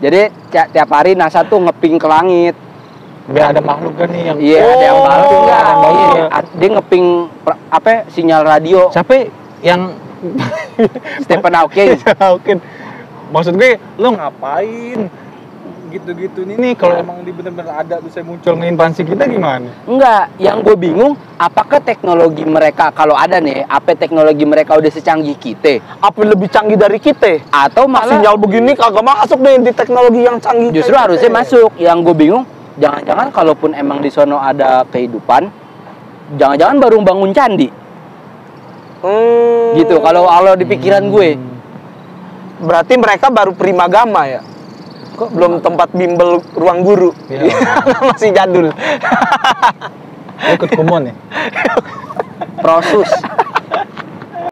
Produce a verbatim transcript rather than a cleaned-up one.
Jadi tiap, tiap hari NASA tuh ngeping ke langit. Biar ada makhluk kan nih yang Iya, oh, ada yang baru enggak. ada yang baru Iya, ya. dia ngeping apa sinyal radio. Siapa yang Stephen Hawking. Hawking. Maksud gue, lo ngapain gitu-gitu ini nih kalau emang di bener-bener ada terus saya muncul ngeinvasi kita gimana? Enggak, yang gue bingung apakah teknologi mereka kalau ada nih, apa teknologi mereka udah secanggih kita Apa lebih canggih dari kita? atau malah Sinyal begini kagak masuk deh di teknologi yang canggih. justru kayak harusnya kita. masuk. Yang gue bingung, jangan-jangan kalaupun emang di sono ada kehidupan, jangan-jangan baru bangun candi. Hmm. Gitu kalau kalau di pikiran gue. Berarti mereka baru primagama ya? Kok belum tempat bimbel ruang guru? Iya. Masih jadul. Ikut kumon ya? Prosus.